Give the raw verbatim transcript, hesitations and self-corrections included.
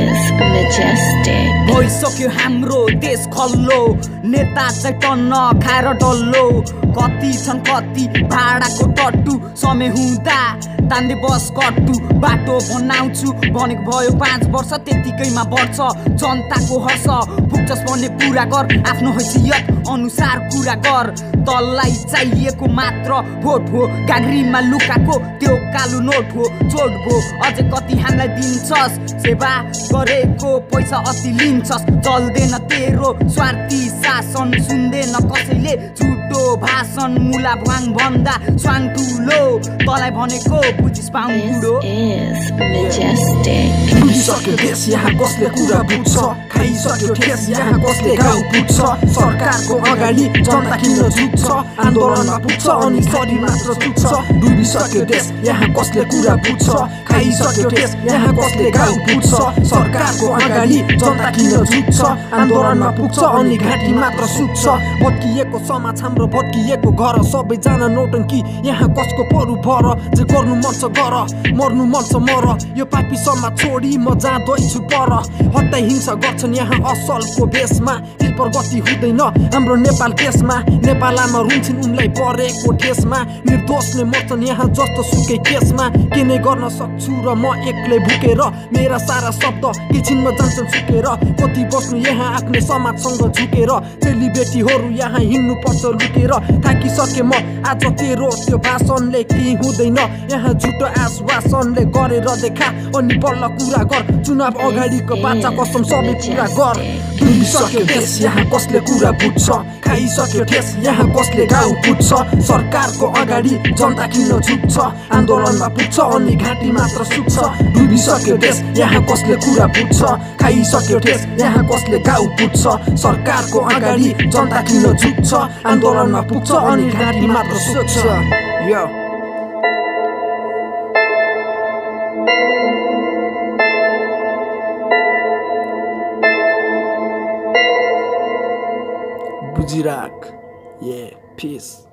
is majestic. भइसक्यो हाम्रो देश खल्लो, नेता चाहिँ टन्न खाएर डल्लो। कति छन् कति भाडाको टट्टु, समय हुँदा तान्दै बस कट्टु। बाटो बनाउँछु भनेको भयो पाँच वर्ष, त्यतिकैमा बढ्छ जनताको हर्ष। पुग्छस् भने पुरा गर, आफ्नो हैसियत अनुसार कुरा गर। तँलाई चाहिएको मात्र भोट हो, गाग्रीमा लुकाको त्यो कालो नोट हो। छोड भो अझै कति हामीलाई दिन्छस्, सेवा गरेको पैसा अति लिन्छस्। चल्दैन तेरो स्वार्थी शासन, सुन्दैन कसैले झुटो भाषण। मुला भुवाङ भन्दा स्वाङ ठुलो, तँलाई भनेको बुझिस् पाउँ बुढो। बुझिसक्यो देश यहाँ कसले कुरा बुझ्छ, खाइसक्यो ठेस यहाँ कसले गाउँ पुग्छ। सरकारको अगाडि जनता किन झुक्छ, आन्दोलनमा पुग्छ अनि शरीर मात्र चुक्छ। डुबिसक्यो देश यहाँ कसले कुरा बुझ्छ, खाइसक्यो ठेस यहाँ कसले गाउँ पुग्छ। सरकारको अगाडि जनता किन झुक्छ, आन्दोलनमा पुग्छ अनि घाँटी मात्र सुक्छ। भत्किएको समाज हाम्रो भत्किएको घर, सबैजना नौटङ्की यहाँ कसको परू भर। जे गर्नु मन छ गर, मर्नु मन छ मर, यो पापी समाज छोडी म जाँदैछु पर। हत्या हिंसा गर्छन् यहाँ असलको भेषमा, प्रगति हुँदैन हाम्रो नेपाल देशमा। नेपालमा रुन्छन् उनलाई परेको ठेसमा, निर्दोषले मर्छन् यहाँ जस्तो सुकै केसमा। के नै गर्न सक्छु र म एक्लै भुकेर, मेरा सारा शब्द किछिनमा जान्छन् सुकेर। कति बस्नु यहाँ आफ्नै समाजसँग झुकेर, चेलीबेटीहरू यहाँ हिँड्नु पर्छ लुकेर। थाकिसके म आज तेरो त्यो भाषणले केही हुँदैन, यहाँ झुटो आश्वासनले गरेर देखा अनि बल्ल कुरा गर। चुनाव अगाडिको बाचा कसम सबै कुरा गर। डुबिसक्यो देश यहाँ कसले कुरा बुझ्छ, खाइसक्यो ठेस यहाँ कसले गाउँ पुग्छ। सरकारको अगाडि जनता किन झुक्छ, आन्दोलनमा पुग्छ अनि घाँटी मात्र सुक्छ। डुबिसक्यो देश यहाँ कसले कुरा बुझ्छ, खाइसक्यो ठेस यहाँ कसले गाउँ पुग्छ। सरकारको अगाडि जनता किन झुक्छ, आन्दोलनमा पुग्छ अनि घाँटी मात्र सुक्छ। यो बुझिराख, yeah, peace.